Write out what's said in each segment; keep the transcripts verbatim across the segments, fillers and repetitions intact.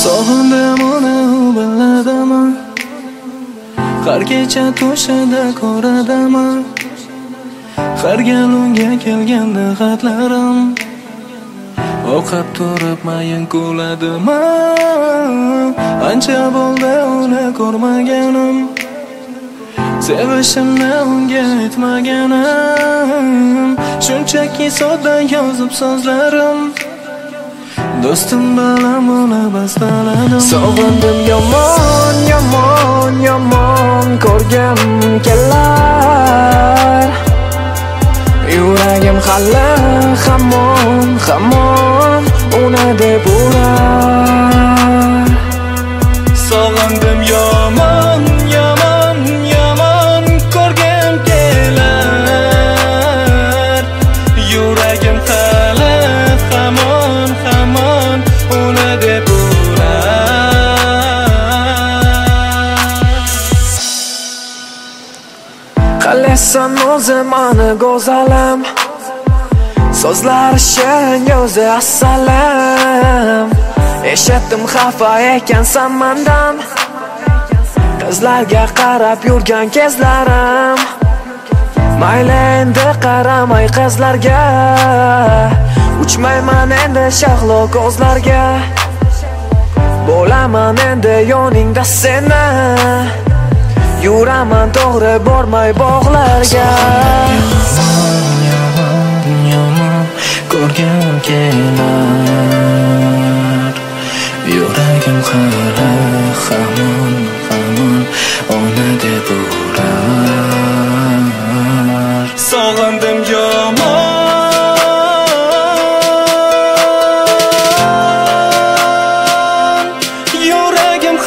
Sog'indim uni u biladimi? Har kecha to'shada ko'radimi? Har gal unga kelganda xatlarim o'qib turib mayin ko'ladimi? Ancha bo'ldi uni ko'rmaganim, sevishimni unga aytmaganim. Shunchaki sodda yozib so'zlarim, do'stim bilan uni bastaladim. Sog'indim yomon, yomon, yomon ko'rgim kelar. Yuragim hali hamon, hamon uni deb urar. Sog'indim yomon, yomon, yomon ko'rgim kelar. Yuragim hali hamon, hamon uni deb urar. Qalasan o'zim ani go'zalim, so'zlari shirin, yo'zi assalam. Eshitdim xafa ekansan mendan, qizlarga qarab yurgan kezlarim. Mayli endi qaramay qizlarga, uchmayman endi shahlo ko'zlarga. Bo'laman endi yoningda seni, yuraman to'g'ri bormay bog'larga. Yomon, yomon ko'rgim kelar. Yuragim hali hamon, hamon uni deb urar. Sog'indim yomon, yuragim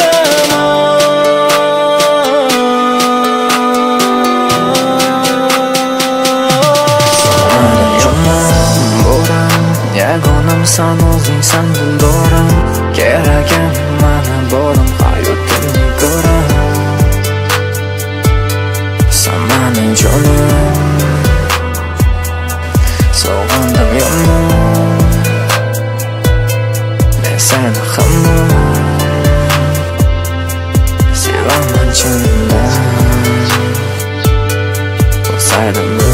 hamon. Yomon bo'ram, yagonamsan o'zing, san dildorim. Keragim mana borim, hayotimni ko'ram. Sen mening jonim, sog'indim yomon. Men seni hamon sevaman chindan. Bo'lsaydim